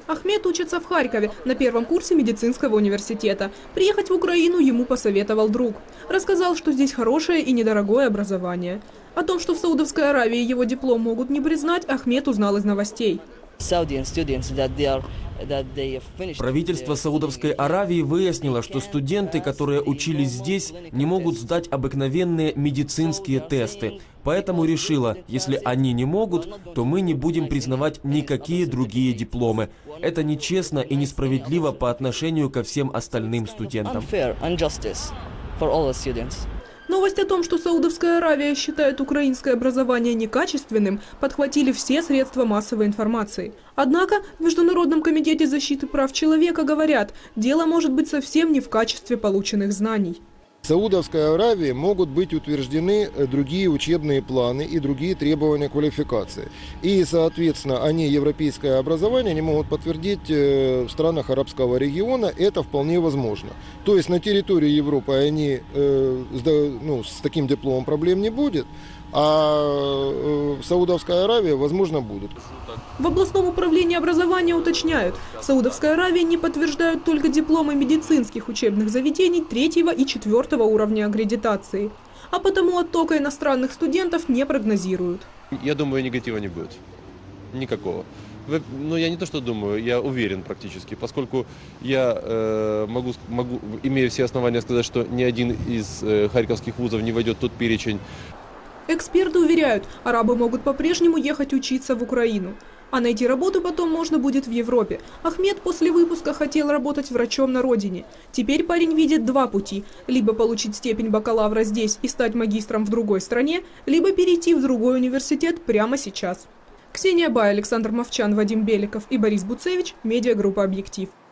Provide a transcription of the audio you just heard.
Ахмед учится в Харькове на первом курсе медицинского университета. Приехать в Украину ему посоветовал друг. Рассказал, что здесь хорошее и недорогое образование. О том, что в Саудовской Аравии его диплом могут не признать, Ахмед узнал из новостей. Правительство Саудовской Аравии выяснило, что студенты, которые учились здесь, не могут сдать обыкновенные медицинские тесты. Поэтому решило, если они не могут, то мы не будем признавать никакие другие дипломы. Это нечестно и несправедливо по отношению ко всем остальным студентам. Новость о том, что Саудовская Аравия считает украинское образование некачественным, подхватили все средства массовой информации. Однако в Международном комитете защиты прав человека говорят, дело может быть совсем не в качестве полученных знаний. В Саудовской Аравии могут быть утверждены другие учебные планы и другие требования квалификации. И, соответственно, они европейское образование не могут подтвердить в странах арабского региона. Это вполне возможно. То есть на территории Европы они, с таким дипломом проблем не будет, а в Саудовской Аравии, возможно, будут. В областном управлении образования уточняют, в Саудовской Аравии не подтверждают только дипломы медицинских учебных заведений 3-го и 4-го уровня аккредитации. А потому оттока иностранных студентов не прогнозируют. Я думаю, негатива не будет. Никакого. Я не то что думаю, я уверен практически, поскольку я имею все основания сказать, что ни один из харьковских вузов не войдет в тот перечень. Эксперты уверяют, арабы могут по-прежнему ехать учиться в Украину. А найти работу потом можно будет в Европе. Ахмед после выпуска хотел работать врачом на родине. Теперь парень видит два пути. Либо получить степень бакалавра здесь и стать магистром в другой стране, либо перейти в другой университет прямо сейчас. Ксения Бай, Александр Мовчан, Вадим Беликов и Борис Буцевич. Медиагруппа «Объектив».